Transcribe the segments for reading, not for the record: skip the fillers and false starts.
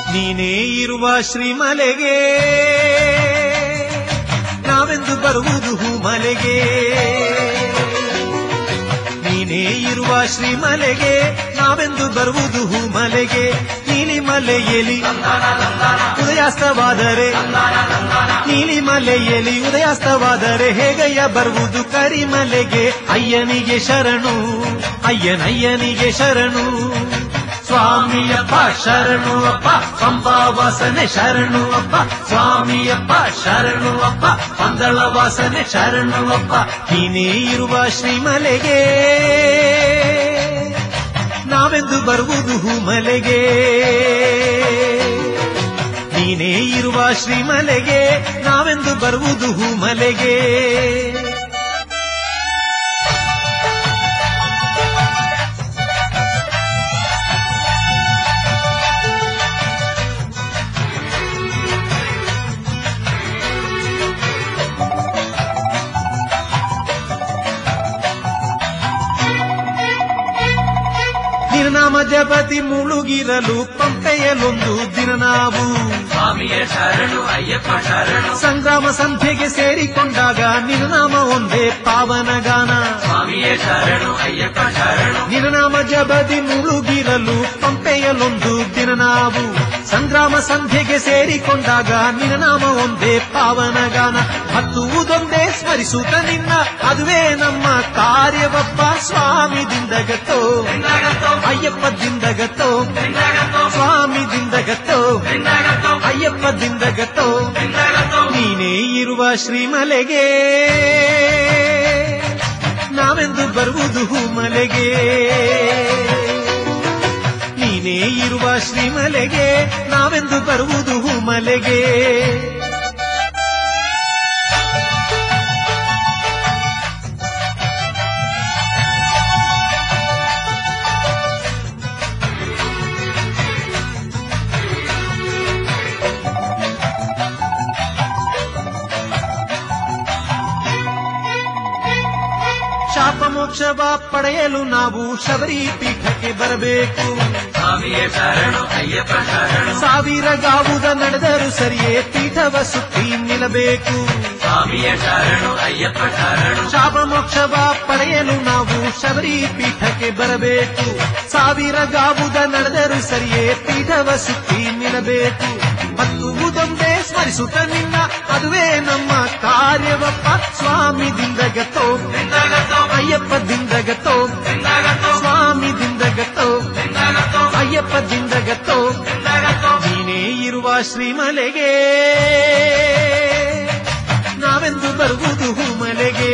ನೀನೇ ಇರುವ ಶ್ರೀಮಲೆಗೆ ನಾವೆಂದು ಬರುವುದು ಹೂಮಲೆಗೆ. ನೀನೇ ಇರುವ ಶ್ರೀಮಲೆಗೆ ನಾವೆಂದು ಬರುವುದು ಹೂಮಲೆಗೆ. ನೀಲಿಮಲೆಯಲ್ಲಿ ಉದಯಾಸ್ತವಾದರೆ ನೀಲಿಮಲೆಯಲ್ಲಿ ಉದಯಾಸ್ತವಾದರೆ ಹೇಗಯ್ಯ ಬರುವುದು ಕರಿಮಲೆಗೆ. ಅಯ್ಯನಿಗೆ ಶರಣು ಅಯ್ಯನಯ್ಯನಿಗೆ ಶರಣು. ಸ್ವಾಮಿಯಪ್ಪ ಶರಣು ಅಪ್ಪ ಪಂಬಾ ವಾಸನೆ ಶರಣು ಅಪ್ಪ. ಸ್ವಾಮಿಯಪ್ಪ ಶರಣು ಅಪ್ಪ ಪಂದಳ ವಾಸನೆ ಶರಣು ಅಪ್ಪ. ನೀನೇ ಇರುವ ಶ್ರೀಮಲೆಗೆ ನಾವೆಂದು ಬರುವುದು ಹೂಮಲೆಗೆ. ನೀನೇ ಇರುವ ಶ್ರೀಮಲೆಗೆ ನಾವೆಂದು ಬರುವುದು ಹೂಮಲೆಗೆ. ನಾಮ ಜಪತಿ ಮುಳುಗಿರಲು ಪಂಪೆಯಲೊಂದು ದಿನ ನಾವು ಸ್ವಾಮಿಯ ಶರಣು ಅಯ್ಯಪ್ಪ ಶರಣು. ಸಂಗ್ರಾಮ ಸಂಧ್ಯೆಗೆ ಸೇರಿಕೊಂಡಾಗ ನಿನ್ನನಾಮ ಒಂದೇ ಪಾವನ ಗಾನ. ಸ್ವಾಮಿಯ ಶರಣು ಅಯ್ಯಪ್ಪ ಶರಣು. ನಿನ್ನನಾಮ ಜಪತಿ ಮುಳುಗಿರಲು ಪಂಪೆಯಲೊಂದು ದಿನ ನಾವು ಸಂಗ್ರಾಮ ಸಂಧ್ಯೆಗೆ ಸೇರಿಕೊಂಡಾಗ ನಿನ್ನನಾಮ ಒಂದೇ ಪಾವನ ಗಾನ. ಹತ್ತುವುದೊಂದೇ ಸ್ಮರಿಸುತ್ತ ನಿನ್ನ ಅದುವೇ ನಮ್ಮ ಕಾರ್ಯವಪ್ಪ. ಸ್ವಾಮಿದಿಂದಗತ್ತೋ ಅಯ್ಯಪ್ಪದಿಂದಗತ್ತೋ ಸ್ವಾಮಿದಿಂದಗತ್ತೋ ಅಯ್ಯಪ್ಪದಿಂದಗತ್ತೋ. ನೀನೇ ಇರುವ ಶ್ರೀಮಲೆಗೆ ನಾವೆಂದು ಬರುವುದು ಹೂಮಲೆಗೆ. ನೀನೇ ಇರುವ ಶ್ರೀಮಲೆಗೆ ನಾವೆಂದು ಬರುವುದು ಹೂಮಲೆಗೆ. ಶಾಪ ಮೋಕ್ಷವ ಪಡೆಯಲು ನಾವು ಶಬರಿ ಪೀಠಕ್ಕೆ ಬರಬೇಕು. ಸ್ವಾಮಿಯ ಶರಣು ಅಯ್ಯಪ್ಪ ಶರಣು. ಸಾವಿರ ಗಾವುದ ನಡೆದರೂ ಸರಿಯೇ ಪೀಠವ ಸುತ್ತಿ ನಿಲ್ಲಬೇಕು. ಸ್ವಾಮಿಯ ಶರಣು ಅಯ್ಯಪ್ಪ ಶರಣು. ಶಾಪ ಮೋಕ್ಷವ ಪಡೆಯಲು ನಾವು ಶಬರಿ ಪೀಠಕ್ಕೆ ಬರಬೇಕು. ಸಾವಿರ ಗಾವುದ ನಡೆದರೂ ಸರಿಯೇ ಪೀಠವ ಸುತ್ತಿ ನಿಲ್ಲಬೇಕು. ಹತ್ತುವುದೊಂದೇ ಸ್ಮರಿಸುತ್ತ ನಿನ್ನ ಅದುವೇ ನಮ್ಮ ಕಾರ್ಯವಪ್ಪ. ಸ್ವಾಮಿದಿಂದಗತ್ತೋ ಅಯ್ಯಪ್ಪದಿಂದಗತ್ತೋ ಸ್ವಾಮಿದಿಂದಗತ್ತೋ ಅಯ್ಯಪ್ಪದಿಂದಗತ್ತೋ. ನೀನೇ ಇರುವ ಶ್ರೀಮಲೆಗೆ ನಾವೆಂದು ಬರುವುದು ಹೂಮಲೆಗೆ.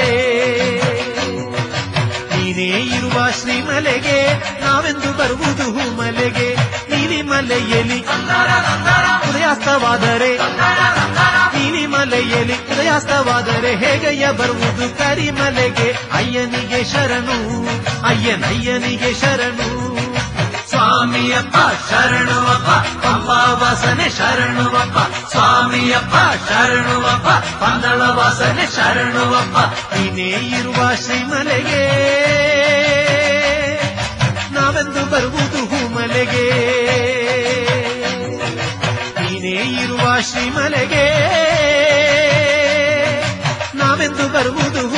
ನೀನೇ ಇರುವ ಶ್ರೀಮಲೆಗೆ ನಾವೆಂದು ಬರುವುದು ಹೂಮಲೆಗೆ. ನೀಲಿಮಲೆಯಲ್ಲಿ ಉದಯಾಸ್ತವಾದರೆ ನೀಲಿಮಲೆಯಲ್ಲಿ ಉದಯಾಸ್ತವಾದರೆ ಹೇಗಯ್ಯ ಬರುವುದು ಕರಿಮಲೆಗೆ. ಅಯ್ಯನಿಗೆ ಶರಣು ಅಯ್ಯನಯ್ಯನಿಗೆ ಶರಣು. ಸ್ವಾಮಿಯಪ್ಪ ಶರಣು ಅಪ್ಪ ಪಂಬಾ ವಾಸನೆ ಶರಣು ಅಪ್ಪ. ಸ್ವಾಮಿಯಪ್ಪ ಶರಣು ಅಪ್ಪ ಪಂದಳ ವಾಸನೆ ಶರಣು ಅಪ್ಪ. ನೀನೇ ಇರುವ ಶ್ರೀಮಲೆಗೆ ನಾವೆಂದು ಬರುವುದು ಹೂಮಲೆಗೆ. ನೀನೇ ಇರುವ ಶ್ರೀಮಲೆಗೆ ನಾವೆಂದು ಬರುವುದು